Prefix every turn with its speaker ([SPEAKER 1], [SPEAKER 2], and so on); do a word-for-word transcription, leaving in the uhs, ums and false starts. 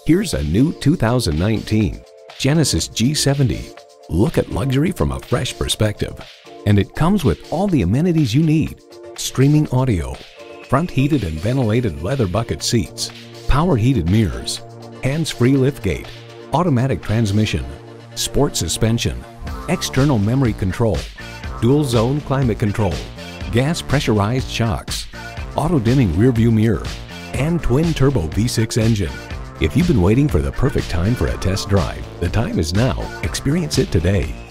[SPEAKER 1] Here's a new two thousand nineteen Genesis G seventy. Look at luxury from a fresh perspective. And it comes with all the amenities you need. Streaming audio, front heated and ventilated leather bucket seats, power heated mirrors, hands-free liftgate, automatic transmission, sport suspension, external memory control, dual zone climate control, gas pressurized shocks, auto dimming rear view mirror, and twin turbo V six engine. If you've been waiting for the perfect time for a test drive, the time is now. Experience it today.